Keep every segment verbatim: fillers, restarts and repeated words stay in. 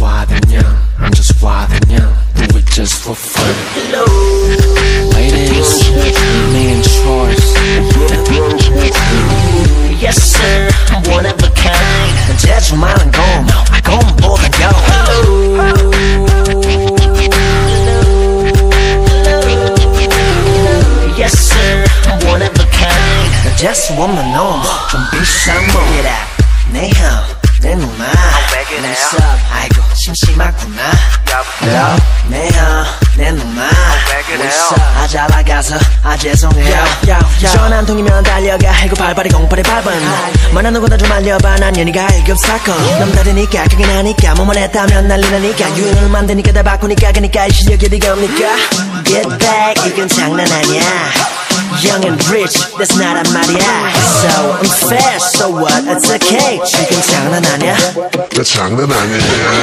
wild and young, I'm just wild and young. Do it just for fun. Hello. Ladies, me and choice. Yes sir, I'm one of a kind. 재주 많은 곰, 곰보다 고. Yes sir, I'm one of a kind. 재수 없는 놈, 좀 비싼 몸. 내 형, 내 누나. What's up? 아이고 심심하구나. Hello? 내 형, 내 누나. What's up? 아 잘 나가서 아 죄송해요. 전화 한 통이면 달려가 일곱 팔팔이 공팔이 밟은 만난 누구나 좀 알려봐 난 연희가 일급 사건. 남다르니까 그게 나니까 뭐만 했다면 난리 나니까 유행을 만드니까 다 바꾸니까 그니까 이 실력이 어디가 옵니까. Get back 이건 장난 아니야. Young and rich, that's not a 말이야. So I'm fast, so what? It's okay. 지금 장난 아니야? 나 장난 아니야.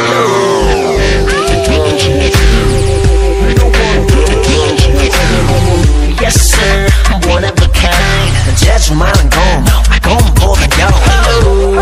Yes sir, I'm one of a kind. 재주 많은 곰, 곰보다 고.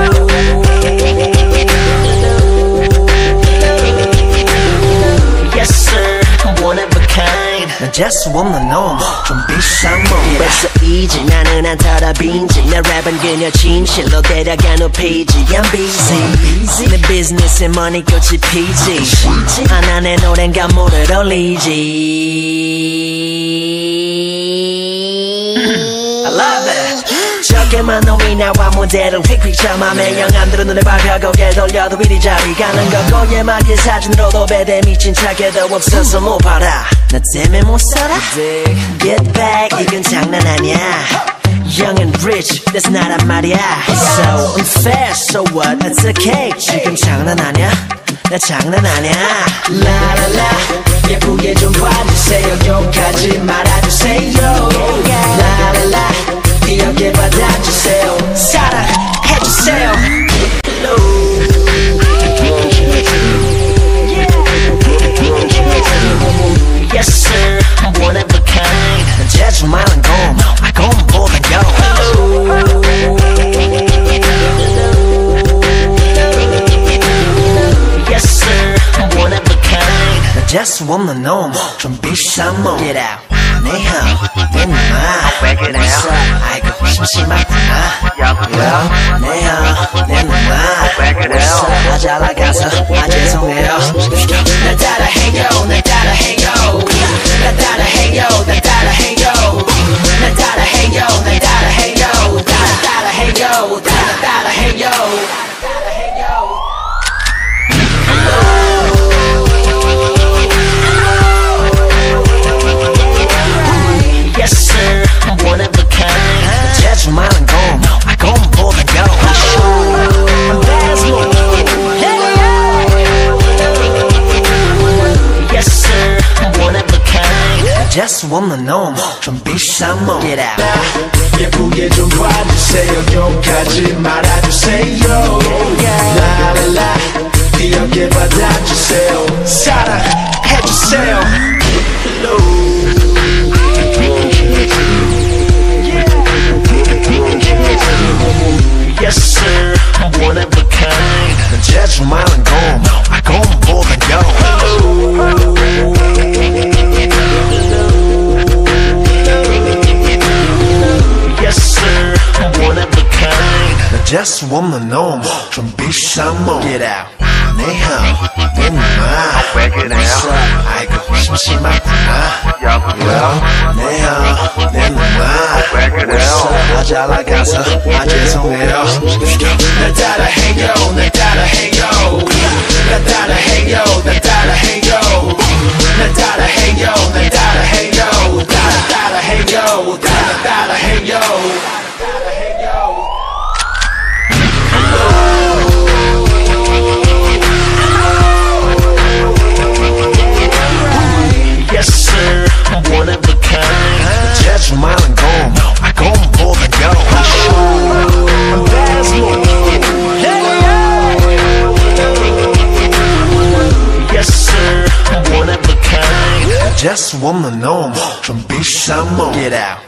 Yes sir, I'm one of a kind. 난 재수 없는 놈, 좀 비싼 몸. 벌써 이제 나는 안 털어 빈지. 내 랩은 그녀 진실로 데려가 높이지. I'm busy. 내 비즈니스에 money 꽃이 피지. 하나 내 노래는 감모를 올리지. I love it. 저게만 놈이 나와 무대를 휙휙 참아. 매형 안 들은 눈에 밟혀 고개 돌려도 이리 자리 가는 거. 고예마게 사진으로도 배대 미친 차게도 없어서 못 봐라. 나 때문에 못 살아. Get back 이건 장난 아니야. Young and rich, that's not a 말이야. So I'm fast, so what? It's okay. 지금 장난 아니야. 나 장난 아니야. 라라라 예쁘게 좀 봐주세요. 욕하지 말아주세요. 라라라 귀엽게 받아주세요. 사랑해주세요. Yes sir, I'm one of a kind. 재주 많은 곰, 곰보다 고. Yes sir, I'm one of a kind. 재수 없는 놈, 좀 비싼 몸. Get out. 내 형, 내 누나. What's up? 아이고 심심하구나. Hello? 내 형, 내 누나. What's up? 아 잘 나가서 아 죄송해요. 나 따라해요, 나 따라해요. 나 따라해요, 나 따라해요. 나 따라해요, 나 따라해요. 따라 따라해요, 따라 따라해요. Yes sir, I'm one of a kind. 재주 많은 곰, 곰보다 고. I'm bad boy. Yes sir, I'm one of a kind. 재수 없는 놈, 좀 비싼 몸. Get out. 예쁘게 좀 봐주세요. 욕하지 말아주세요. 라라라 귀엽게 받아주세요. 사랑해주세요. Hello. Yes sir, I'm one of a kind. 재주 많은 곰, 곰보다 고. Yes sir, I'm one of a kind. 재수 없는 놈, 좀 비싼 몸. Get out. 내 형, 내 누나. What's up? 아이고 심심하구나. Hello? 내 형, 내 누나. What's up? 아 잘 나가서 아 죄송해요. 나 따라해요, 나 따라해요. 나 따라해요, 나 따라해요. 나 따라해요, 나 따라해요. 따라 따라해요, 따라 따라해요. Yes sir, I'm one of a kind. 재주 많은 곰, 곰보다 고. I'm bad boy. Yes sir, I'm one of a kind. 재수 없는 놈, 좀 비싼 몸. Get out.